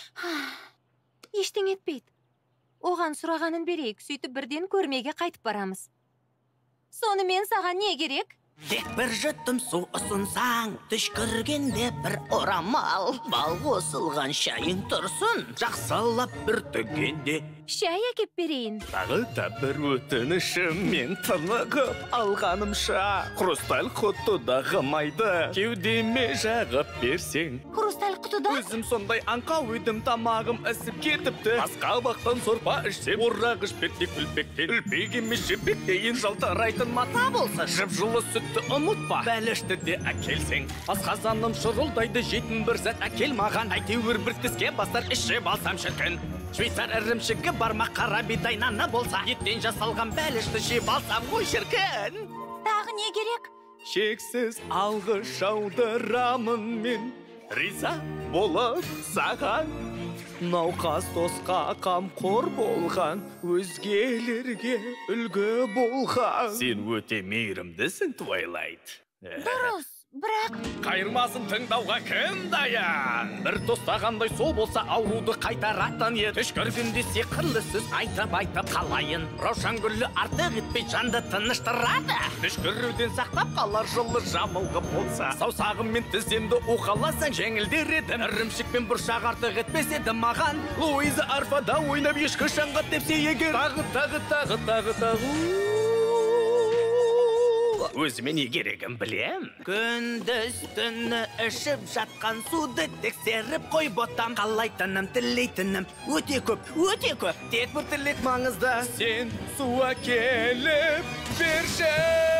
Ештең етпейді. Оған сұрағанын берейік, сөйтіп бірден көрмеге қайтып барамыз. Сонымен саған не керек? Тек бір жұттым су ұсынсаң, түшкіргенде бір орамал. Бал қосылған шайың тұрсын, жақсылап бір төгенде. Шай әкеп берейін. Тағы да бір өтінішім, мен тынығып алғанымша, хрусталь құтыдағы майды кеудеме жағып берсең. Хрусталь құтыда? Өзім сондай аңқау едім, тамағым ісіп кетіпті. Асқа бақтан сорпа ішсем, орағы ішпетте күлпектен, үлпек емес жібектейін жалтарайтын мата болса, жып-жылы сүтті ұмытпа, бәлішті де әкелсең. Асқазаным шырылдайды, жейтін бір зат әкел маған, әйтеуір бір тіске бастар ішіп алсам шіркін. Швейцар ірімшігі барма қара бидай наны болса, еттен жасалған бәлішті жеп алсам ғой шіркін. Тағы не керек? Шексіз алғыс жаудырамын мен, риза болып саған. Науқас досқа қамқор болған, өзгелерге үлгі болған. Сен өте мейірімдісің, Твайлайт. Дұрыс, бірақ... Қайырмасын тыңдауға кім даян? Бір тостағандай сол болса ауруды қайтаратын ед. Түшкіргенде сиқырлы сөз айтып қалайын. Раушан гүлі артық етпей жанды тыныштырады. Түшкіруден сақтап қалар жылы жамылғы болса. Саусағым мен тіземді уқаласаң жеңілдер едім. Ірімшік пен бұршақ артық етпес еді маған. Луиза арфада ойнап ешкі шаңға тепсе егер. Тағы. Өзіме не керегін білем. Күндіз түні ішіп жатқан суды тексеріп қой ботам. Қалайтыным, тілейтінім өте көп. Тек бір тілек маңызды. Сен су әкеліп берші.